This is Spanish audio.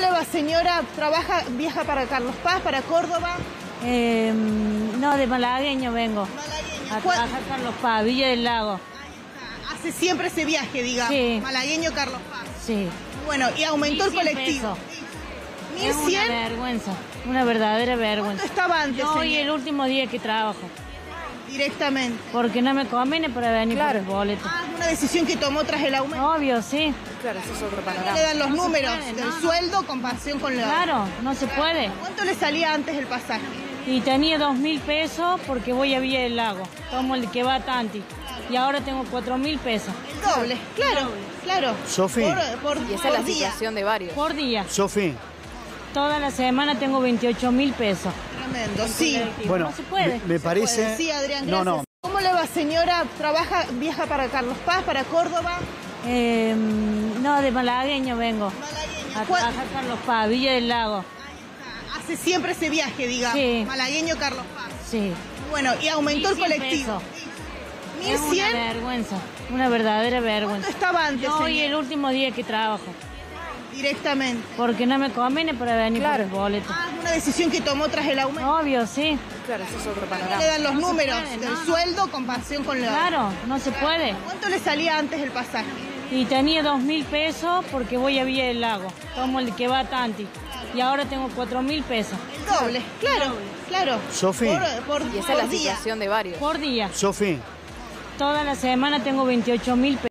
le va, señora? ¿Viaja para Carlos Paz, para Córdoba? No, de Malagueño vengo. Malagueño. A trabajar Carlos Paz, Villa del Lago. Hace siempre ese viaje, digamos. Sí. Malagueño, Carlos Paz. Sí. Bueno, y aumentó el 1100 colectivo. pesos. Es una 1100. vergüenza, una verdadera vergüenza. ¿Cuánto estaba antes, Yo hoy señora? el último día que trabajo, Directamente. porque no me conviene para venir por el boleto. Ah, es una decisión que tomó tras el aumento. Obvio, sí. Claro, eso es otro No panorama. le dan los No se números puede, del no. sueldo, comparación con la... Claro, no se puede. ¿Cuánto le salía antes el pasaje? Y tenía 2.000 pesos porque voy a Villa del Lago. Tomo el que va a Tanti. Y ahora tengo 4.000 pesos El doble, claro, claro. Sofi. Y esa es la por día. situación de varios. por día. Sofi, Toda la semana tengo 28.000 pesos. Tremendo, sí. bueno, No se puede. me parece... Sí, Adrián, No, gracias. no, ¿Cómo le va, señora? ¿Viaja para Carlos Paz, para Córdoba? No, de Malagueño vengo. Malagueño. A trabajar Carlos Paz, Villa del Lago. Hace siempre ese viaje, digamos. Sí. Malagueño, Carlos Paz. Sí. Bueno, y aumentó el 1100 colectivo. pesos. Es una 1100. vergüenza, una verdadera vergüenza. ¿Cuánto estaba antes, Yo hoy señora? el último día que trabajo, Directamente. porque no me conviene para venir por el boleto. Ah, es una decisión que tomó tras el aumento. Obvio, sí. Claro, eso es otro No panorama. le dan los No se números puede, del no. sueldo, comparación con la... Claro, no se puede. ¿Cuánto le salía antes el pasaje? Y tenía 2.000 pesos porque voy a Villa del Lago. Tomo el que va a Tanti. Y ahora tengo 4.000 pesos El doble, claro, claro. Sofi. Por Y esa es la día. situación de varios. por día. Sofi. Toda la semana tengo 28.000 pesos.